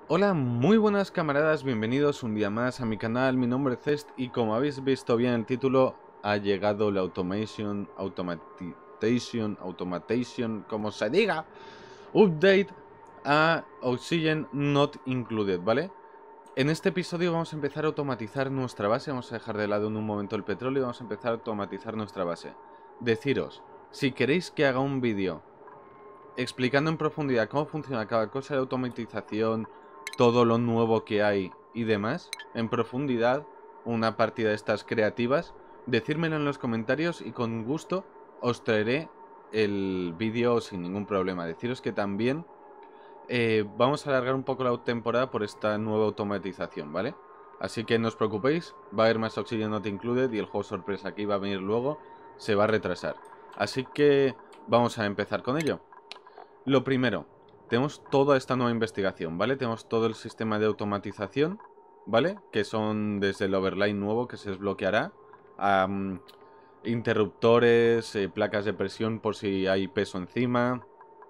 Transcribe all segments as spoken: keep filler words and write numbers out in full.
Hola, muy buenas camaradas, bienvenidos un día más a mi canal. Mi nombre es Cest y como habéis visto bien en el título, ha llegado la Automation, Automation, Automation, como se diga, update a Oxygen Not Included, ¿vale? En este episodio vamos a empezar a automatizar nuestra base, vamos a dejar de lado en un momento el petróleo y vamos a empezar a automatizar nuestra base. Deciros, si queréis que haga un vídeo explicando en profundidad cómo funciona cada cosa de automatización, todo lo nuevo que hay y demás, en profundidad, una partida de estas creativas, decírmelo en los comentarios y con gusto os traeré el vídeo sin ningún problema. Deciros que también eh, vamos a alargar un poco la temporada por esta nueva automatización, ¿vale? Así que no os preocupéis, va a haber más Oxygen Not Included y el juego sorpresa que iba a venir luego se va a retrasar. Así que vamos a empezar con ello. Lo primero, tenemos toda esta nueva investigación, ¿vale? Tenemos todo el sistema de automatización, ¿vale? Que son desde el overlay nuevo que se desbloqueará, a um, interruptores, eh, placas de presión por si hay peso encima,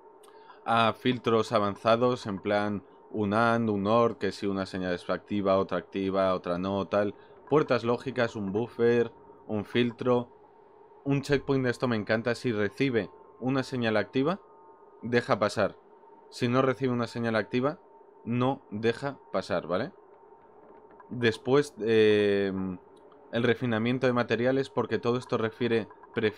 a filtros avanzados en plan un AND, un OR, que si una señal es activa, otra activa, otra no, tal, puertas lógicas, un buffer, un filtro, un checkpoint. De esto me encanta: si recibe una señal activa, deja pasar. Si no recibe una señal activa, no deja pasar, ¿vale? Después, eh, el refinamiento de materiales, porque todo esto refiere,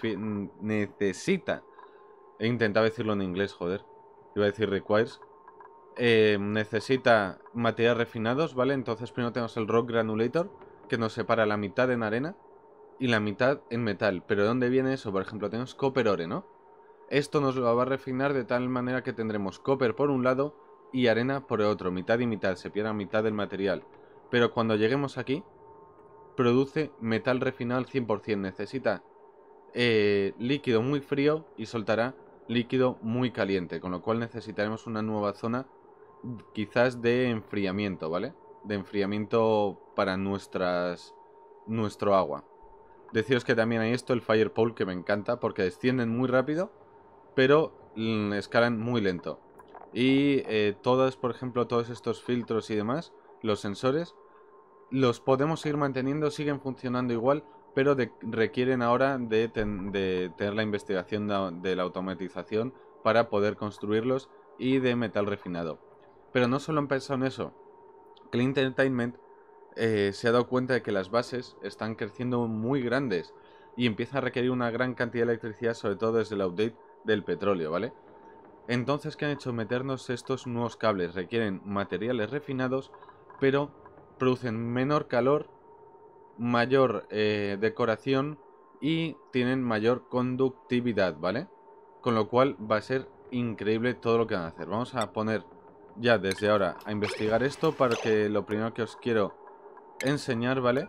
necesita, he intentado decirlo en inglés, joder, iba a decir requires, eh, necesita materiales refinados, ¿vale? Entonces primero tenemos el rock granulator, que nos separa la mitad en arena y la mitad en metal. ¿Pero de dónde viene eso? Por ejemplo, tenemos copper ore, ¿no? Esto nos lo va a refinar de tal manera que tendremos copper por un lado y arena por el otro, mitad y mitad, se pierde mitad del material. Pero cuando lleguemos aquí, produce metal refinado al cien por cien. Necesita eh, líquido muy frío y soltará líquido muy caliente, con lo cual necesitaremos una nueva zona, quizás de enfriamiento, ¿vale? De enfriamiento para nuestras nuestro agua. Deciros que también hay esto, el fire pole, que me encanta porque descienden muy rápido, pero mm, escalan muy lento. Y eh, todos, por ejemplo, todos estos filtros y demás, los sensores, los podemos seguir manteniendo, siguen funcionando igual, pero de, requieren ahora de, ten, de tener la investigación de, de la automatización para poder construirlos y de metal refinado. Pero no solo han pensado en eso. Clean Entertainment eh, se ha dado cuenta de que las bases están creciendo muy grandes y empieza a requerir una gran cantidad de electricidad, sobre todo desde el update del petróleo, ¿vale? Entonces, ¿qué han hecho? Meternos estos nuevos cables. Requieren materiales refinados, pero producen menor calor, mayor eh, decoración y tienen mayor conductividad, ¿vale? Con lo cual va a ser increíble todo lo que van a hacer. Vamos a poner ya desde ahora a investigar esto, para que lo primero que os quiero enseñar, ¿vale?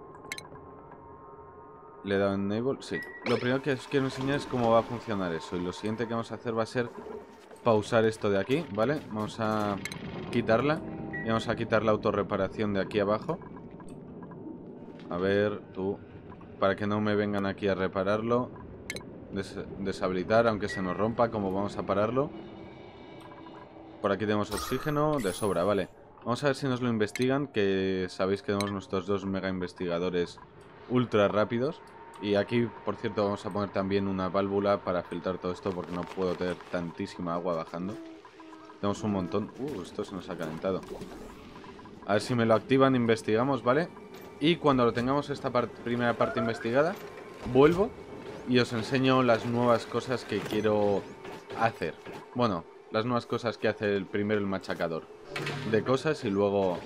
Le he dado enable, sí. Lo primero que os quiero enseñar es cómo va a funcionar eso. Y lo siguiente que vamos a hacer va a ser pausar esto de aquí, ¿vale? Vamos a quitarla. Y vamos a quitar la autorreparación de aquí abajo. A ver, tú, para que no me vengan aquí a repararlo. Des deshabilitar, aunque se nos rompa. ¿Cómo vamos a pararlo? Por aquí tenemos oxígeno de sobra, vale. Vamos a ver si nos lo investigan, que sabéis que tenemos nuestros dos mega investigadores ultra rápidos. Y aquí, por cierto, vamos a poner también una válvula para filtrar todo esto, porque no puedo tener tantísima agua bajando. Tenemos un montón. Uh, esto se nos ha calentado. A ver si me lo activan, investigamos, ¿vale? Y cuando lo tengamos esta part primera parte investigada, vuelvo y os enseño las nuevas cosas que quiero hacer. Bueno, las nuevas cosas que hace el primero el machacador de cosas y luego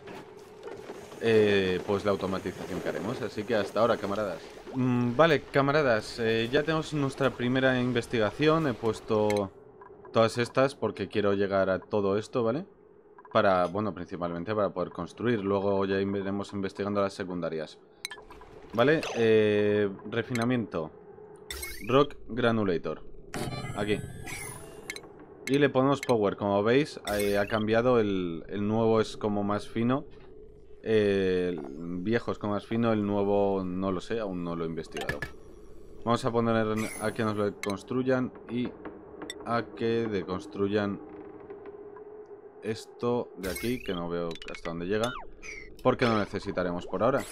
eh, pues la automatización que haremos. Así que hasta ahora, camaradas. Mm, vale, camaradas, eh, ya tenemos nuestra primera investigación. He puesto todas estas porque quiero llegar a todo esto, ¿vale? Para, bueno, principalmente para poder construir. Luego ya iremos investigando las secundarias. Vale, eh, refinamiento. Rock Granulator. Aquí. Y le ponemos power. Como veis, eh, ha cambiado. El, el nuevo es como más fino. Eh, el viejo es como más fino. El nuevo no lo sé, aún no lo he investigado. Vamos a poner a que nos lo construyan y a que deconstruyan esto de aquí, que no veo hasta dónde llega, porque no necesitaremos por ahora.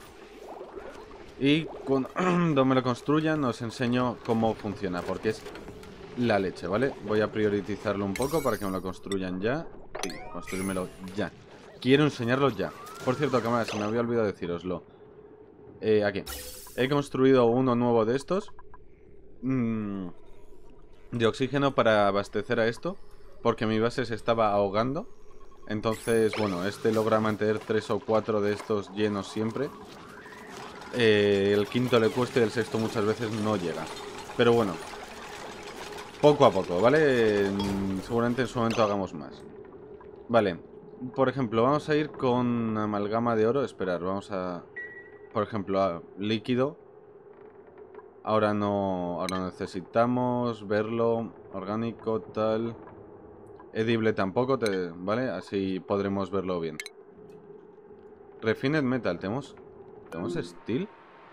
Y cuando me lo construyan os enseño cómo funciona, porque es la leche, ¿vale? Voy a priorizarlo un poco para que me lo construyan ya. Sí, construírmelo ya. Quiero enseñarlo ya. Por cierto, cámara, se me había olvidado deciroslo. Eh, aquí. He construido uno nuevo de estos. Mmm, de oxígeno para abastecer a esto. Porque mi base se estaba ahogando. Entonces, bueno, este logra mantener tres o cuatro de estos llenos siempre. Eh, el quinto le cuesta y el sexto muchas veces no llega. Pero bueno, poco a poco, ¿vale? Seguramente en su momento hagamos más. Vale, por ejemplo, vamos a ir con amalgama de oro. Esperar, vamos a... Por ejemplo, a líquido. Ahora no, ahora no necesitamos verlo. Orgánico, tal. Edible tampoco, te, ¿vale? Así podremos verlo bien. Refined metal, ¿tenemos, ¿tenemos steel?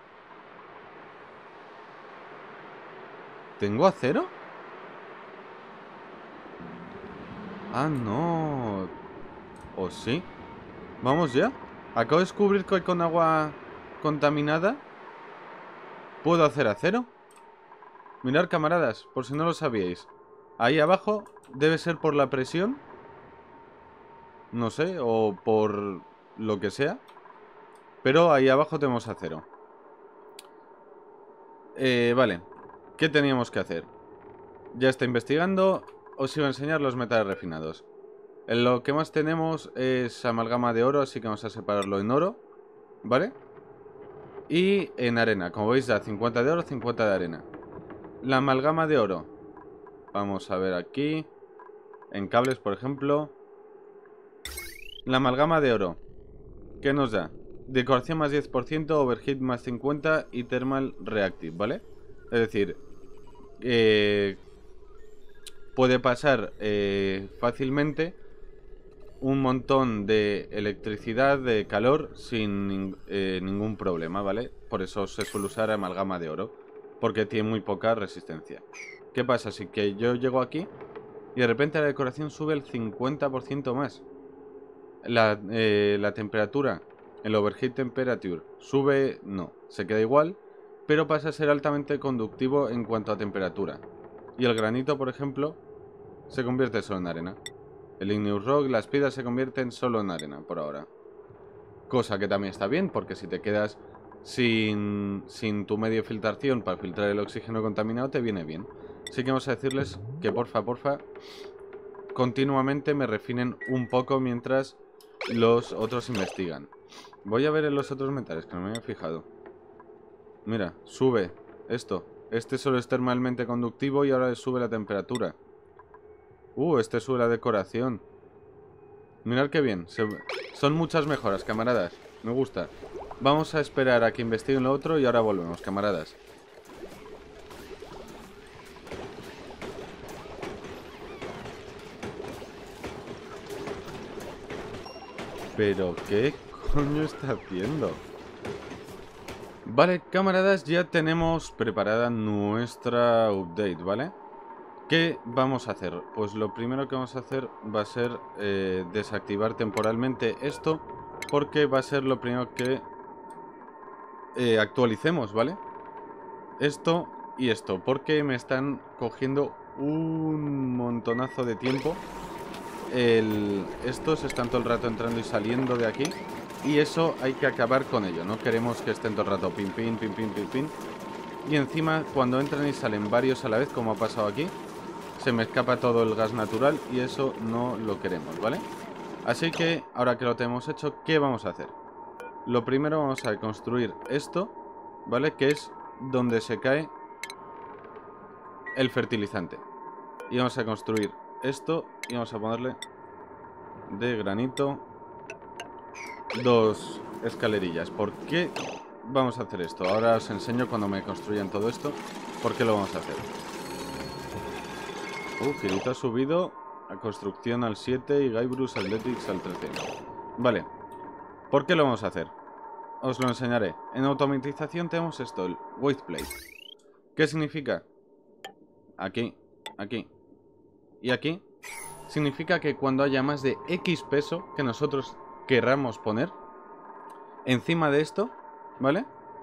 ¿Tengo acero? Ah, no. ¿O sí? ¿Vamos ya? Acabo de descubrir que con agua contaminada puedo hacer acero. Mirad, camaradas, por si no lo sabíais. Ahí abajo debe ser por la presión. No sé, o por lo que sea. Pero ahí abajo tenemos acero. Eh, vale. ¿Qué teníamos que hacer? Ya está investigando. Os iba a enseñar los metales refinados. En lo que más tenemos es amalgama de oro, así que vamos a separarlo en oro. ¿Vale? Y en arena, como veis da cincuenta de oro, cincuenta de arena. La amalgama de oro. Vamos a ver aquí. En cables, por ejemplo. La amalgama de oro. ¿Qué nos da? Decoración más diez por ciento, overheat más cincuenta y thermal reactive, ¿vale? Es decir, eh, puede pasar eh, fácilmente un montón de electricidad, de calor, sin eh, ningún problema, ¿vale? Por eso se suele usar amalgama de oro, porque tiene muy poca resistencia. ¿Qué pasa? Si que yo llego aquí y de repente la decoración sube el cincuenta por ciento más. La, eh, la temperatura, el overheat temperature, sube, no, se queda igual, pero pasa a ser altamente conductivo en cuanto a temperatura. Y el granito, por ejemplo, se convierte solo en arena. El igneous rock, las piedras se convierten solo en arena por ahora. Cosa que también está bien, porque si te quedas sin, sin tu medio de filtración para filtrar el oxígeno contaminado, te viene bien. Así que vamos a decirles que porfa, porfa, continuamente me refinen un poco mientras los otros investigan. Voy a ver en los otros metales, que no me había fijado. Mira, sube esto. Este solo es termalmente conductivo y ahora le sube la temperatura. Uh, este sube la decoración. Mirad qué bien. Se... Son muchas mejoras, camaradas. Me gusta. Vamos a esperar a que investiguen lo otro y ahora volvemos, camaradas. ¿Pero qué coño está haciendo? Vale, camaradas, ya tenemos preparada nuestra update, ¿vale? ¿Qué vamos a hacer? Pues lo primero que vamos a hacer va a ser eh, desactivar temporalmente esto, porque va a ser lo primero que eh, actualicemos, ¿vale? Esto y esto, porque me están cogiendo un montonazo de tiempo. El... Estos están todo el rato entrando y saliendo de aquí, y eso hay que acabar con ello. No queremos que estén todo el rato pin, pin, pin, pin, pin, pin. Y encima, cuando entran y salen varios a la vez, como ha pasado aquí, se me escapa todo el gas natural y eso no lo queremos, ¿vale? Así que, ahora que lo tenemos hecho, ¿qué vamos a hacer? Lo primero vamos a construir esto, ¿vale? Que es donde se cae el fertilizante. Y vamos a construir esto y vamos a ponerle de granito dos escalerillas. ¿Por qué vamos a hacer esto? Ahora os enseño cuando me construyan todo esto por qué lo vamos a hacer. Uh, Kirito ha subido a construcción al siete y Guybrush Athletics al trece. Vale. ¿Por qué lo vamos a hacer? Os lo enseñaré. En automatización tenemos esto, el Weight Plate. ¿Qué significa? Aquí, aquí y aquí significa que cuando haya más de X peso que nosotros querramos poner encima de esto, ¿vale?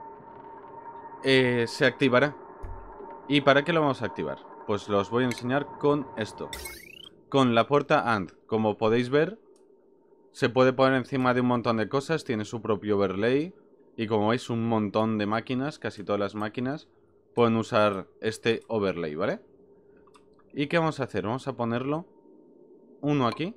Eh, se activará. ¿Y para qué lo vamos a activar? Pues los voy a enseñar con esto. Con la puerta AND. Como podéis ver, se puede poner encima de un montón de cosas. Tiene su propio overlay. Y como veis, un montón de máquinas, casi todas las máquinas, pueden usar este overlay, ¿vale? ¿Y qué vamos a hacer? Vamos a ponerlo uno aquí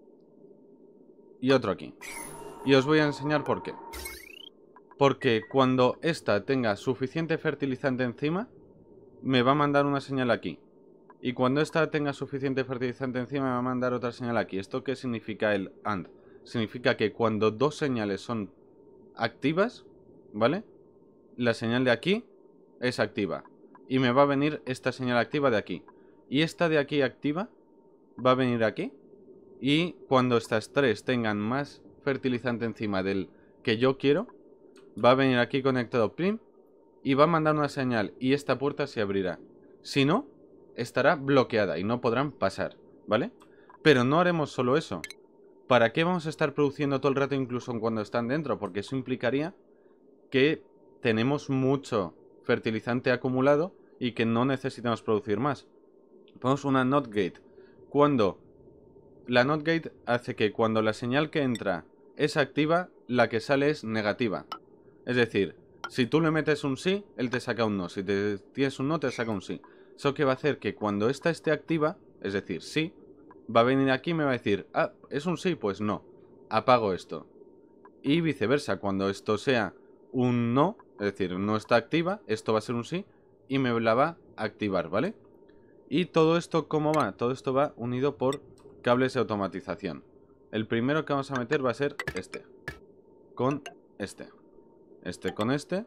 y otro aquí. Y os voy a enseñar por qué. Porque cuando esta tenga suficiente fertilizante encima, me va a mandar una señal aquí. Y cuando esta tenga suficiente fertilizante encima, me va a mandar otra señal aquí. ¿Esto qué significa el AND? Significa que cuando dos señales son activas, ¿vale? La señal de aquí es activa. Y me va a venir esta señal activa de aquí. Y esta de aquí activa va a venir aquí. Y cuando estas tres tengan más fertilizante encima del que yo quiero, va a venir aquí conectado prim y va a mandar una señal y esta puerta se abrirá. Si no, estará bloqueada y no podrán pasar, ¿vale? Pero no haremos solo eso. ¿Para qué vamos a estar produciendo todo el rato incluso cuando están dentro? Porque eso implicaría que tenemos mucho fertilizante acumulado y que no necesitamos producir más. Ponemos una NOT gate. Cuando la NOT gate hace que cuando la señal que entra es activa, la que sale es negativa. Es decir, si tú le metes un sí, él te saca un no. Si te tienes un no, te saca un sí. Eso que va a hacer que cuando esta esté activa, es decir, sí, va a venir aquí y me va a decir, ah, ¿es un sí? Pues no. Apago esto. Y viceversa, cuando esto sea un no, es decir, no está activa, esto va a ser un sí y me la va a activar, ¿vale? Y todo esto, ¿cómo va? Todo esto va unido por cables de automatización. El primero que vamos a meter va a ser este. Con este. Este con este.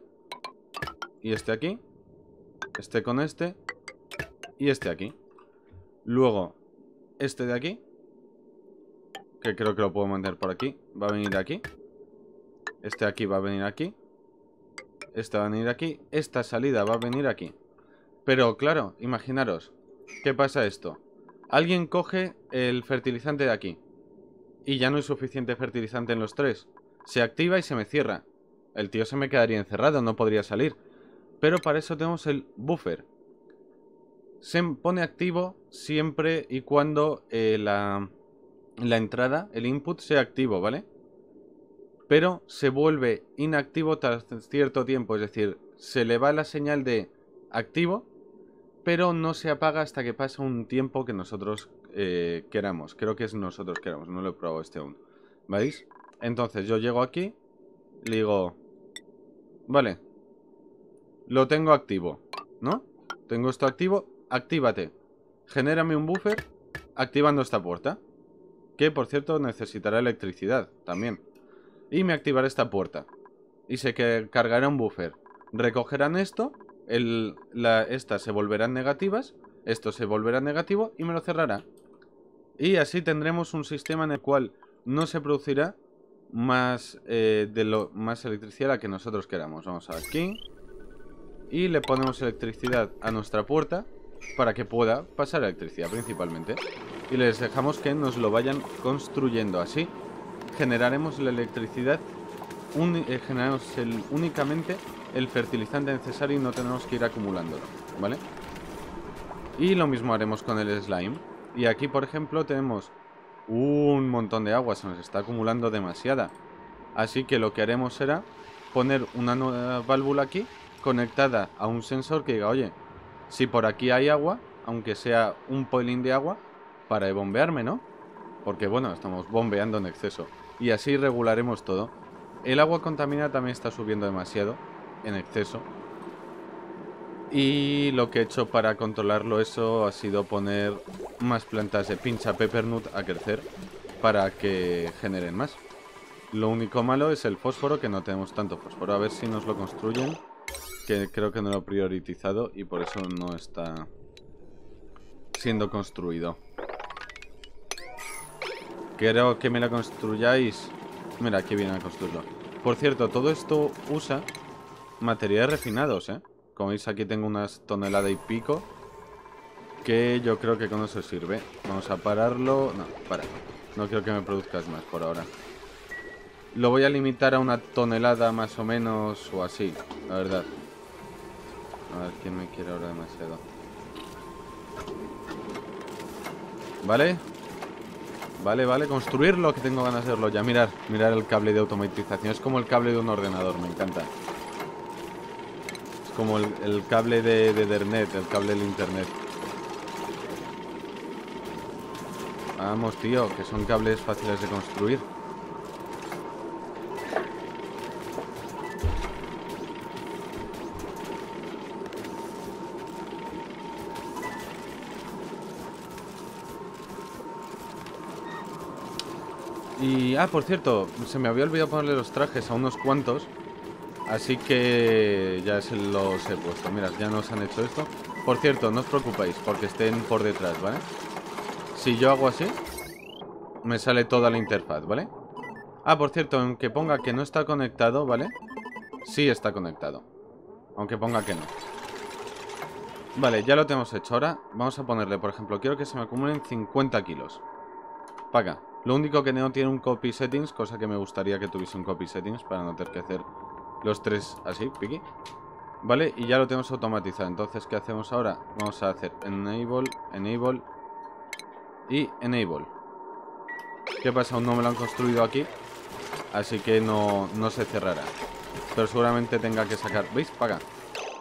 Y este aquí. Este con este. Y este aquí. Luego, este de aquí. Que creo que lo puedo meter por aquí. Va a venir aquí. Este aquí va a venir aquí. Este va a venir aquí. Esta salida va a venir aquí. Pero claro, imaginaros. ¿Qué pasa esto? Alguien coge el fertilizante de aquí. Y ya no hay suficiente fertilizante en los tres. Se activa y se me cierra. El tío se me quedaría encerrado, no podría salir. Pero para eso tenemos el buffer. Se pone activo siempre y cuando eh, la, la entrada, el input, sea activo, ¿vale? Pero se vuelve inactivo tras cierto tiempo. Es decir, se le va la señal de activo, pero no se apaga hasta que pasa un tiempo que nosotros eh, queramos. Creo que es nosotros queramos, no lo he probado este aún. ¿Veis? Entonces yo llego aquí, le digo, vale, lo tengo activo, ¿no? Tengo esto activo, actívate. Genérame un buffer activando esta puerta, que por cierto necesitará electricidad también. Y me activará esta puerta. Y se que cargará un buffer. Recogerán esto, el, la, estas se volverán negativas, esto se volverá negativo y me lo cerrará. Y así tendremos un sistema en el cual no se producirá más, eh, de lo, más electricidad a la que nosotros queramos. Vamos aquí y le ponemos electricidad a nuestra puerta para que pueda pasar electricidad principalmente. Y les dejamos que nos lo vayan construyendo. Así generaremos la electricidad, un, eh, generaremos el, únicamente el fertilizante necesario y no tenemos que ir acumulándolo, ¿vale? Y lo mismo haremos con el slime. Y aquí, por ejemplo, tenemos un montón de agua, se nos está acumulando demasiada. Así que lo que haremos será poner una nueva válvula aquí, conectada a un sensor que diga, oye, si por aquí hay agua, aunque sea un pelín de agua, para de bombearme, ¿no? Porque bueno, estamos bombeando en exceso. Y así regularemos todo. El agua contaminada también está subiendo demasiado, en exceso. Y lo que he hecho para controlarlo eso ha sido poner más plantas de pincha peppermint a crecer para que generen más. Lo único malo es el fósforo, que no tenemos tanto fósforo. A ver si nos lo construyen, que creo que no lo he priorizado y por eso no está siendo construido. Quiero que me la construyáis. Mira, aquí viene a construirlo. Por cierto, todo esto usa materiales refinados, ¿eh? Como veis, aquí tengo unas toneladas y pico. que yo creo que con eso sirve. Vamos a pararlo. No, para. No quiero que me produzcas más por ahora. Lo voy a limitar a una tonelada más o menos o así, la verdad. A ver quién me quiere ahora demasiado. Vale. Vale, vale, construirlo, que tengo ganas de hacerlo ya. Mirar, mirar el cable de automatización. Es como el cable de un ordenador, me encanta. Es como el, el cable de, de Ethernet, el cable del internet. Vamos, tío, que son cables fáciles de construir. Y, ah, por cierto, se me había olvidado ponerle los trajes a unos cuantos. Así que ya se los he puesto. Mirad, ya nos han hecho esto. Por cierto, no os preocupéis porque estén por detrás, ¿vale? Si yo hago así, me sale toda la interfaz, ¿vale? Ah, por cierto, aunque ponga que no está conectado, ¿vale? Sí está conectado. Aunque ponga que no. Vale, ya lo tenemos hecho. Ahora vamos a ponerle, por ejemplo, quiero que se me acumulen cincuenta kilos. Para acá. Lo único que no tiene un copy settings, cosa que me gustaría que tuviese un copy settings para no tener que hacer los tres así, piqui. Vale, y ya lo tenemos automatizado. Entonces, ¿qué hacemos ahora? Vamos a hacer enable, enable y enable. ¿Qué pasa? Aún no me lo han construido aquí, así que no, no se cerrará. Pero seguramente tenga que sacar... ¿Veis? Para acá.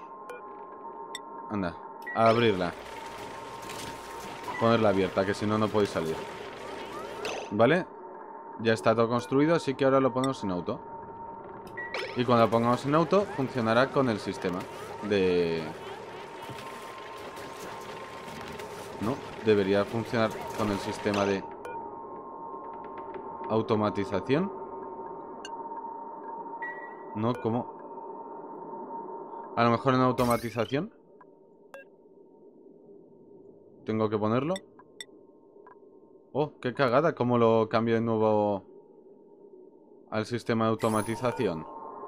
Anda, a abrirla. Ponerla abierta, que si no, no podéis salir. Vale, ya está todo construido, así que ahora lo ponemos en auto. Y cuando lo pongamos en auto, funcionará con el sistema de... No, debería funcionar con el sistema de automatización. No, ¿cómo? A lo mejor en automatización tengo que ponerlo. Oh, qué cagada, ¿cómo lo cambio de nuevo al sistema de automatización?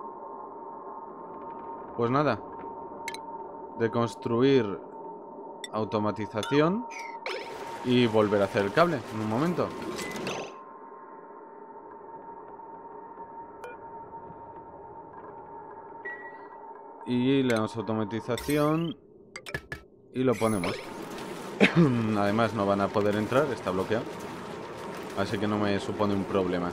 Pues nada. De construir automatización y volver a hacer el cable en un momento. Y le damos automatización y lo ponemos. Además no van a poder entrar, está bloqueado. Así que no me supone un problema.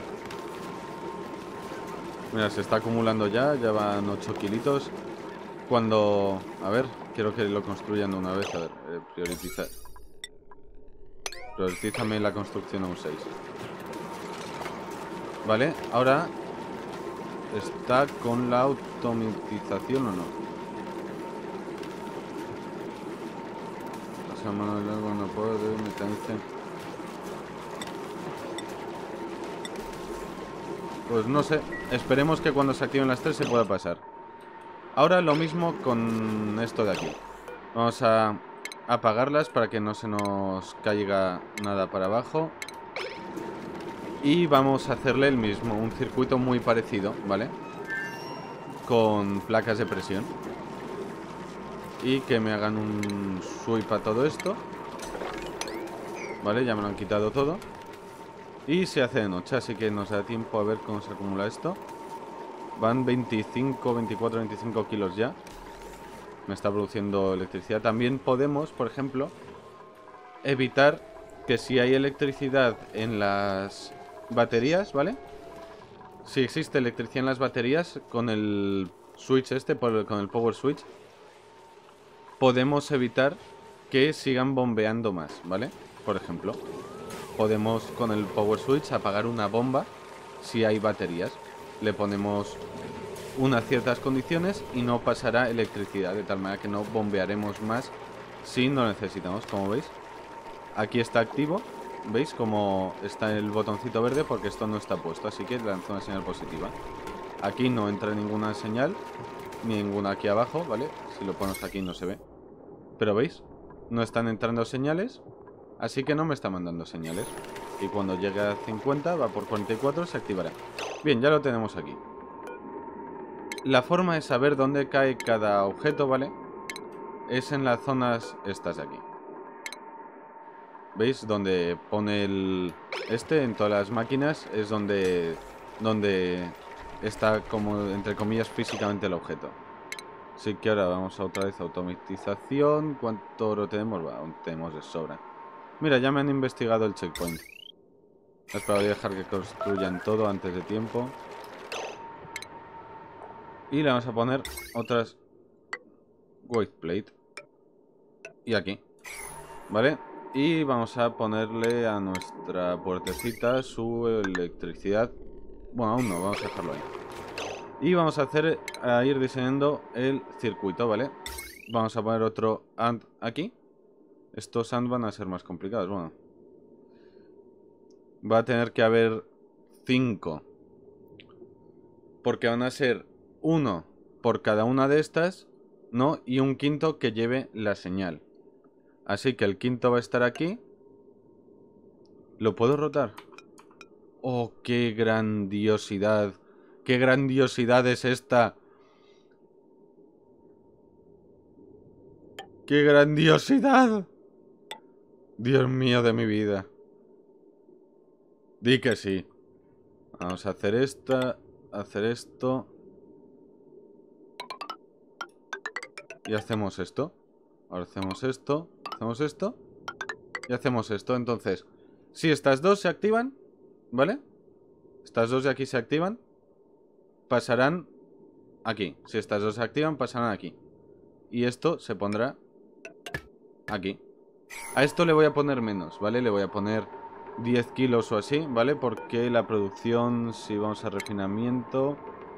Mira, se está acumulando ya, ya van ocho kilitos. Cuando... A ver, quiero que lo construyan de una vez. A ver, eh, prioriza... Prioritízame la construcción a un seis. Vale, ahora... ¿Está con la automatización o no? Pasa mano de largo, no puedo, mecanicen. Pues no sé, esperemos que cuando se activen las tres se pueda pasar. Ahora lo mismo con esto de aquí. Vamos a apagarlas para que no se nos caiga nada para abajo. Y vamos a hacerle el mismo, un circuito muy parecido, ¿vale? Con placas de presión. Y que me hagan un sweep a todo esto. Vale, ya me lo han quitado todo. Y se hace de noche, así que nos da tiempo a ver cómo se acumula esto. Van veinticinco, veinticuatro, veinticinco kilos ya. Me está produciendo electricidad. También podemos, por ejemplo, evitar que si hay electricidad en las baterías, ¿vale? Si existe electricidad en las baterías, con el switch este, con el power switch, podemos evitar que sigan bombeando más, ¿vale? Por ejemplo, podemos con el power switch apagar una bomba si hay baterías. Le ponemos unas ciertas condiciones y no pasará electricidad, de tal manera que no bombearemos más si no necesitamos, como veis. Aquí está activo, ¿veis? Como está el botoncito verde porque esto no está puesto, así que lanza una señal positiva. Aquí no entra ninguna señal, ninguna aquí abajo, ¿vale? Si lo ponemos aquí no se ve. Pero ¿veis? No están entrando señales, así que no me está mandando señales. Y cuando llegue a cincuenta, va por cuarenta y cuatro, se activará. Bien, ya lo tenemos aquí. La forma de saber dónde cae cada objeto, ¿vale? Es en las zonas estas de aquí. ¿Veis? Donde pone el... Este, en todas las máquinas, es donde... Donde está como, entre comillas, físicamente el objeto. Así que ahora vamos a otra vez a automatización. ¿Cuánto oro tenemos? Bueno, tenemos de sobra. Mira, ya me han investigado el checkpoint. Espero, voy a dejar que construyan todo antes de tiempo. Y le vamos a poner otras white plate. Y aquí. ¿Vale? Y vamos a ponerle a nuestra puertecita su electricidad. Bueno, aún no, vamos a dejarlo ahí. Y vamos a hacer, a ir diseñando el circuito, ¿vale? Vamos a poner otro and aquí. Estos and van a ser más complicados, bueno. Va a tener que haber cinco. Porque van a ser uno por cada una de estas, ¿no? Y un quinto que lleve la señal. Así que el quinto va a estar aquí. ¿Lo puedo rotar? ¡Oh, qué grandiosidad! ¡Qué grandiosidad es esta! ¡Qué grandiosidad! Dios mío de mi vida. Di que sí. Vamos a hacer esta, hacer esto. Y hacemos esto. Ahora hacemos esto, hacemos esto. Y hacemos esto. Entonces, si estas dos se activan, ¿vale? Estas dos de aquí se activan, pasarán aquí. Si estas dos se activan, pasarán aquí. Y esto se pondrá aquí. A esto le voy a poner menos, ¿vale? Le voy a poner diez kilos o así, ¿vale? Porque la producción, si vamos a refinamiento,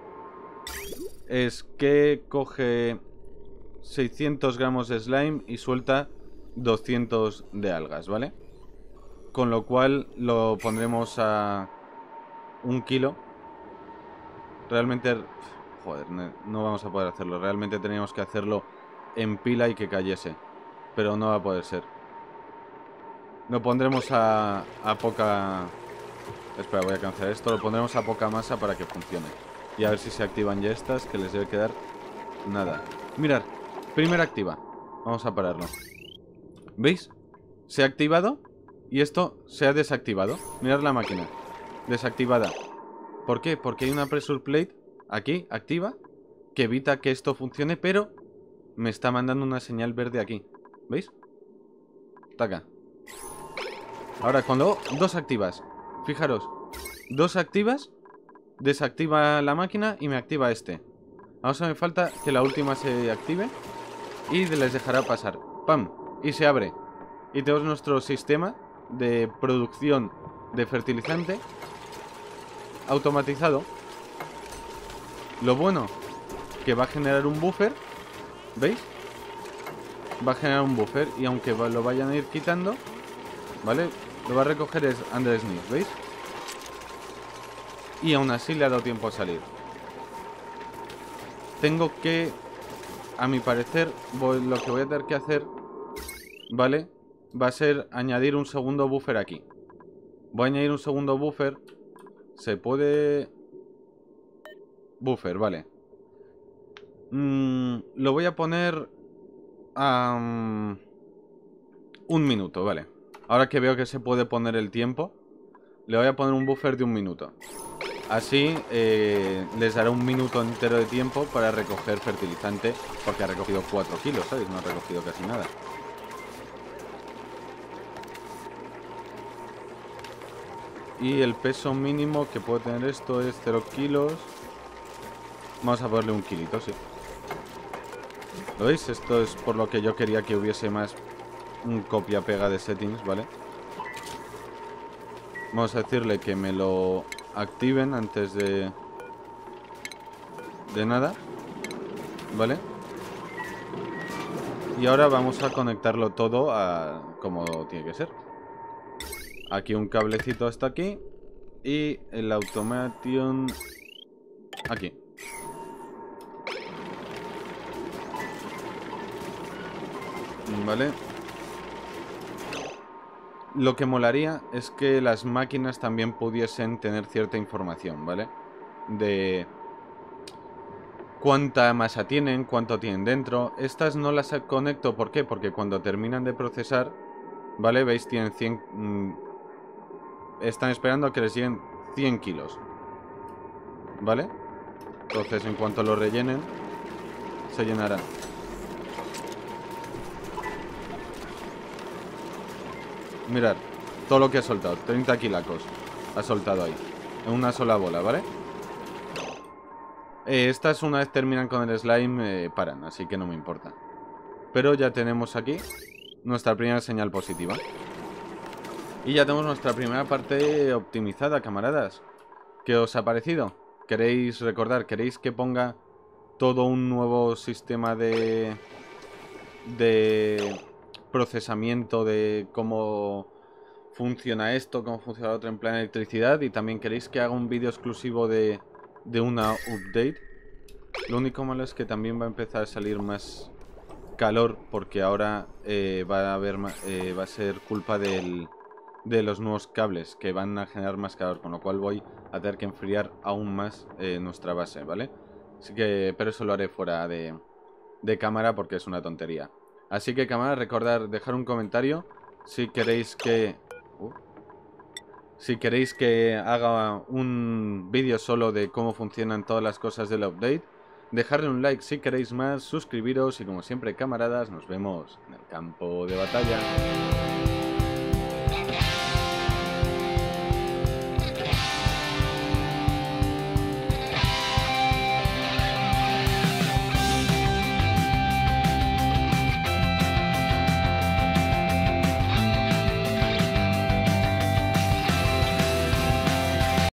es que coge seiscientos gramos de slime y suelta doscientos de algas, ¿vale? Con lo cual lo pondremos a un kilo. Realmente... Joder, no vamos a poder hacerlo. Realmente teníamos que hacerlo en pila y que cayese. Pero no va a poder ser. Lo pondremos a, a poca... Espera, voy a cancelar esto. Lo pondremos a poca masa para que funcione. Y a ver si se activan ya estas, que les debe quedar nada. Mirad, primera activa. Vamos a pararlo. ¿Veis? Se ha activado y esto se ha desactivado. Mirad la máquina. Desactivada. ¿Por qué? Porque hay una pressure plate aquí, activa, que evita que esto funcione, pero me está mandando una señal verde aquí. ¿Veis? Taca. Ahora, cuando... Dos activas. Fijaros. Dos activas. Desactiva la máquina y me activa este. Ahora me falta que la última se active. Y les dejará pasar. ¡Pam! Y se abre. Y tenemos nuestro sistema de producción de fertilizante automatizado. Lo bueno, que va a generar un buffer. ¿Veis? Va a generar un buffer. Y aunque lo vayan a ir quitando, ¿vale? Lo va a recoger es Andrés Smith, ¿veis? Y aún así le ha dado tiempo a salir. Tengo que, a mi parecer, voy, lo que voy a tener que hacer, ¿vale? Va a ser añadir un segundo buffer aquí. Voy a añadir un segundo buffer. Se puede... Buffer, vale. Mm, lo voy a poner a... Um, un minuto, vale. Ahora que veo que se puede poner el tiempo, le voy a poner un buffer de un minuto. Así eh, les dará un minuto entero de tiempo para recoger fertilizante, porque ha recogido cuatro kilos, ¿sabéis? No ha recogido casi nada. Y el peso mínimo que puede tener esto es cero kilos. Vamos a ponerle un kilito, sí. ¿Lo veis? Esto es por lo que yo quería que hubiese más un copia-pega de settings, ¿vale? Vamos a decirle que me lo activen antes de... de nada, ¿vale? Y ahora vamos a conectarlo todo a como tiene que ser. Aquí un cablecito hasta aquí. Y el automation aquí. Vale. Lo que molaría es que las máquinas también pudiesen tener cierta información, ¿vale? De cuánta masa tienen, cuánto tienen dentro. Estas no las conecto, ¿por qué? Porque cuando terminan de procesar, ¿Vale? ¿Veis? Tienen cien... Mmm, están esperando a que les lleguen cien kilos. ¿Vale? Entonces, en cuanto lo rellenen, se llenará. Mirad, todo lo que ha soltado. treinta kilacos ha soltado ahí. En una sola bola, ¿vale? Eh, estas, una vez terminan con el slime, eh, paran, así que no me importa. Pero ya tenemos aquí nuestra primera señal positiva. Y ya tenemos nuestra primera parte optimizada, camaradas. ¿Qué os ha parecido? ¿Queréis recordar? ¿Queréis que ponga todo un nuevo sistema de... de procesamiento de cómo funciona esto, cómo funciona lo otro en plan electricidad? Y también queréis que haga un vídeo exclusivo de, de una update. Lo único malo es que también va a empezar a salir más calor, porque ahora eh, va a haber eh, va a ser culpa del, de los nuevos cables que van a generar más calor, con lo cual voy a tener que enfriar aún más eh, nuestra base, ¿vale? Así que, pero eso lo haré fuera de, de cámara porque es una tontería. Así que, cámara, recordad dejar un comentario si queréis que uh, si queréis que haga un vídeo solo de cómo funcionan todas las cosas del update. Dejarle un like si queréis más, suscribiros y como siempre, camaradas, nos vemos en el campo de batalla.